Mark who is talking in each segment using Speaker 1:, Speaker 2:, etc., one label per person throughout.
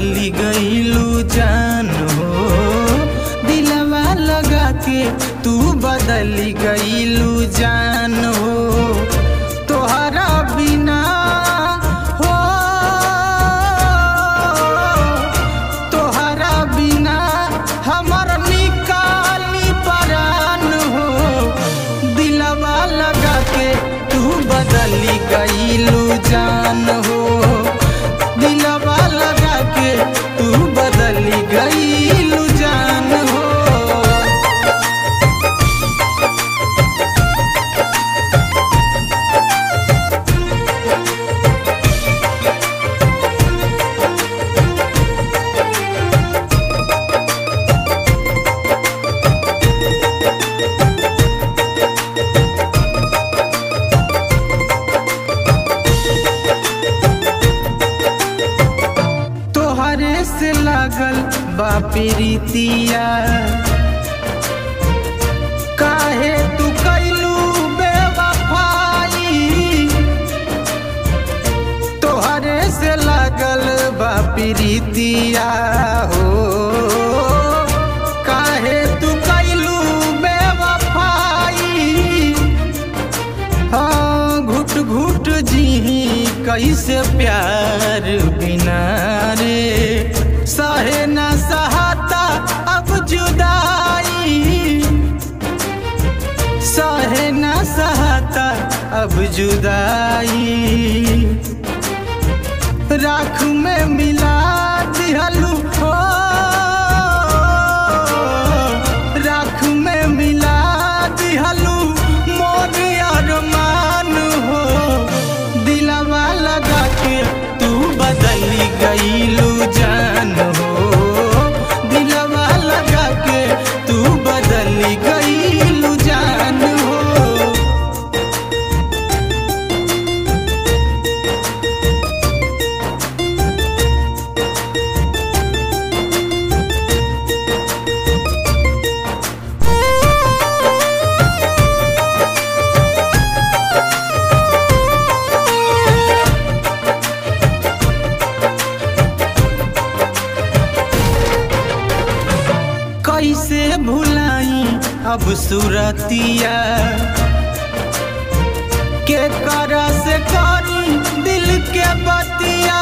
Speaker 1: बदली गईलू जान हो, दिलवा लगा के तू बदली गईलू जान हो। तोहरा बिना हो, तोहरा बिना हमर निकाली परान हो, दिलवा लगा के तू बदली गईलू जान हो, दिलवा लगा के तू बदली गईलू जान हो। तोहरे से लागल बा प्रीतिया, काहे तू कैलू बेवफाई। तोहरे से लागल बा प्रीतिया हो, काहे तू कैलू बेवफाई। हाँ घुट घुट जीही कैसे प्यार बिना रे, सहे न सहता अब जुदाई, सहे न सहता अब जुदाई। राख में मिला दिहलू हो, राख में मिला दिहलू मोर अरमान हो, दिलवा लगा के तू बदली गईलू जान हो, दिलवा लगा के तू बदली गईलू जान हो। कैसे भुलाई अब सूरतिया, के करा से करी दिल के बतिया।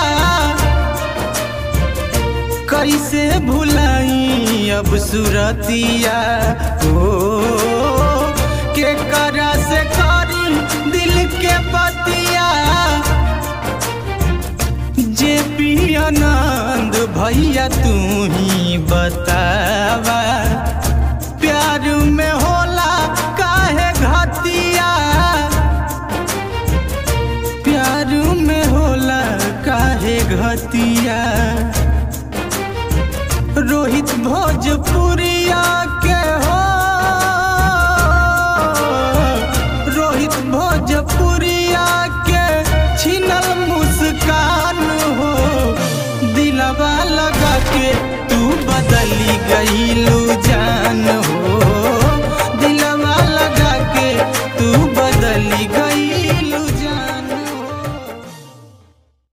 Speaker 1: कैसे भुलाई अब सूरतिया हो, के करा से करी दिल के बतिया। जे पी आनंद भैया तू ही बतावा, प्यार में होला काहे घतिया, प्यार में होला काहे घतिया। रोहित भोजपुरिया के हो, रोहित भोजपुरिया के छिनल मुस्कान हो, दिलवा लगा के तू बदली गईलू जान